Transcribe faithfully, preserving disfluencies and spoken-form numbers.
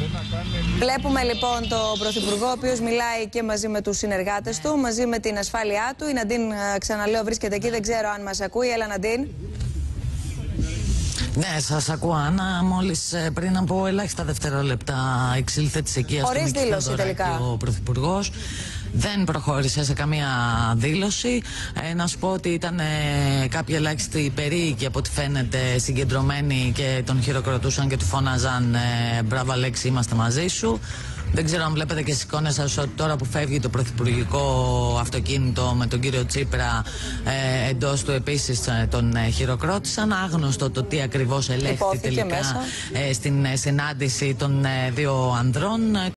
Βλέπουμε λοιπόν τον Πρωθυπουργό, ο οποίος μιλάει και μαζί με τους συνεργάτες του, μαζί με την ασφάλειά του. Η Ναντίν, ξαναλέω, βρίσκεται εκεί, δεν ξέρω αν μας ακούει. Έλα, Ναντίν. Ναι, σας ακούω, Άννα. Μόλις πριν από ελάχιστα δευτερόλεπτα εξήλθε της εκεί χωρίς δήλωση τελικά ο Πρωθυπουργός. Δεν προχώρησε σε καμία δήλωση. Ε, να σου πω ότι ήταν ε, κάποιοι ελάχιστοι περίοικοι από ό,τι φαίνεται συγκεντρωμένοι και τον χειροκροτούσαν και του φώναζαν ε, «Μπράβο Αλέξη, είμαστε μαζί σου». Δεν ξέρω αν βλέπετε και στις εικόνες σας ότι τώρα που φεύγει το πρωθυπουργικό αυτοκίνητο με τον κύριο Τσίπρα ε, εντός του επίσης ε, τον ε, χειροκρότησαν. Άγνωστο το τι ακριβώς ελέγχθη τελικά ε, στην ε, συνάντηση των ε, δύο ανδρών.